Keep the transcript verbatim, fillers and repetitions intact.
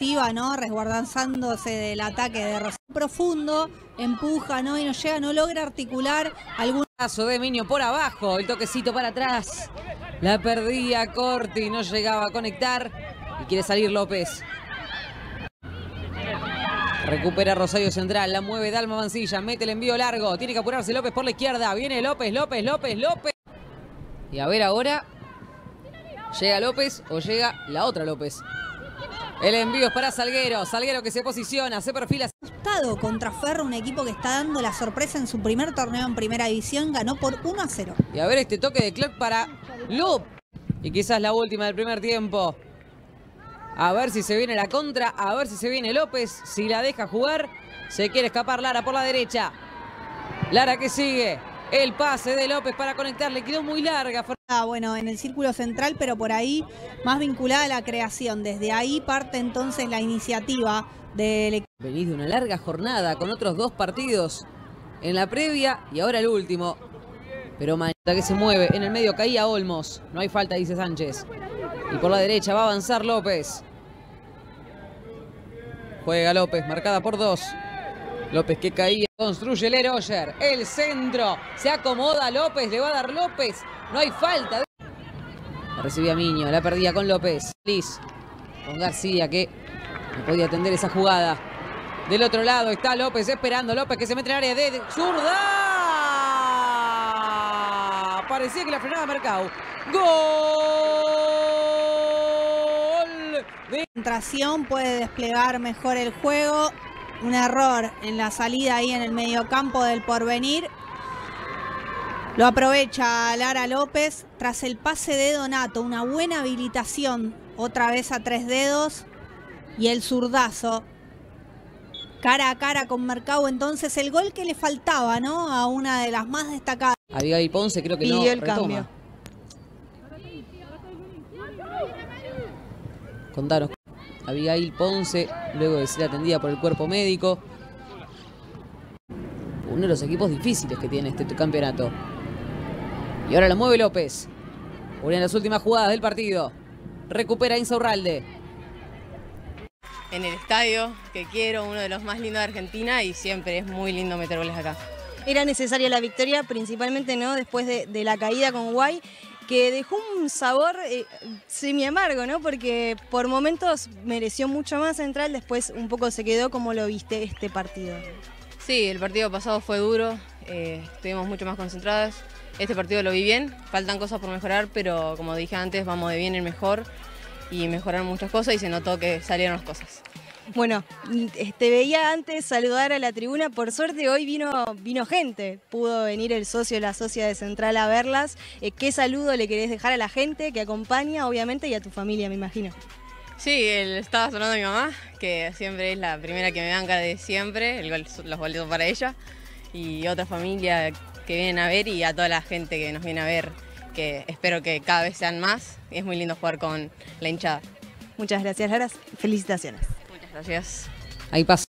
¿no? Resguardándose del ataque de Rosario profundo, empuja, ¿no? Y no llega, no logra articular algún paso de Miño por abajo, el toquecito para atrás. La perdía Corti, no llegaba a conectar y quiere salir López. Recupera Rosario Central, la mueve Dalma Mancilla, mete el envío largo, tiene que apurarse López por la izquierda, viene López, López, López, López. Y a ver ahora, ¿llega López o llega la otra López? El envío es para Salguero, Salguero que se posiciona, se perfila. Ajustado contra Ferro, un equipo que está dando la sorpresa en su primer torneo en primera división, ganó por uno a cero. Y a ver este toque de Clark para López. Y quizás la última del primer tiempo. A ver si se viene la contra, a ver si se viene López, si la deja jugar. Se quiere escapar Lara por la derecha. Lara que sigue. El pase de López para conectar, le quedó muy larga. Ah, bueno, en el círculo central, pero por ahí más vinculada a la creación. Desde ahí parte entonces la iniciativa del equipo. Venís de una larga jornada con otros dos partidos en la previa y ahora el último. Pero Manita que se mueve, en el medio caía Olmos. No hay falta, dice Sánchez. Y por la derecha va a avanzar López. Juega López, marcada por dos. López que caía, construye Leroyer, el centro, se acomoda López, le va a dar López, no hay falta. La recibía Miño, la perdía con López, Liz, con García que no podía atender esa jugada. Del otro lado está López esperando, López que se mete en el área de zurda. Parecía que la frenaba Mercado. Gol. De concentración, puede desplegar mejor el juego. Un error en la salida ahí en el mediocampo del Porvenir. Lo aprovecha Lara López tras el pase de Donato. Una buena habilitación. Otra vez a tres dedos. Y el zurdazo. Cara a cara con Mercado. Entonces el gol que le faltaba, ¿no? A una de las más destacadas. Abigail Ponce creo que Pidió no el retoma. cambio. Contanos. Abigail Ponce, luego de ser atendida por el cuerpo médico. Uno de los equipos difíciles que tiene este campeonato. Y ahora la mueve López. Una de las últimas jugadas del partido. Recupera Insaurralde. En el estadio que quiero, uno de los más lindos de Argentina, y siempre es muy lindo meter goles acá. Era necesaria la victoria, principalmente no después de, de la caída con Guay, que dejó un sabor eh, semi amargo, ¿no? Porque por momentos mereció mucho más Central, después un poco se quedó. Como lo viste este partido. Sí, el partido pasado fue duro, eh, estuvimos mucho más concentradas. Este partido lo vi bien, faltan cosas por mejorar, pero como dije antes, vamos de bien en mejor y mejorar muchas cosas y se notó que salieron las cosas. Bueno, te veía antes saludar a la tribuna, por suerte hoy vino, vino gente, pudo venir el socio y la socia de Central a verlas. Eh, ¿Qué saludo le querés dejar a la gente que acompaña, obviamente, y a tu familia, me imagino? Sí, él estaba sonando a mi mamá, que siempre es la primera que me banca de siempre, el gol, los boletos para ella, y otra familia que vienen a ver y a toda la gente que nos viene a ver, que espero que cada vez sean más. Es muy lindo jugar con la hinchada. Muchas gracias, Lara. Felicitaciones. Gracias. Ahí pasa.